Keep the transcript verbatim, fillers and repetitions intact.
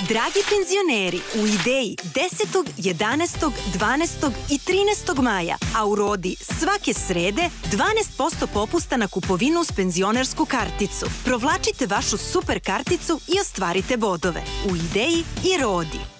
Dragi penzioneri, u Ideji desetog, jedanaestog, dvanaestog i trinaestog maja, a u Rodi svake srede dvanaest posto popusta na kupovinu uz penzionersku karticu. Provlačite vašu super karticu i ostvarite bodove. U Ideji i Rodi.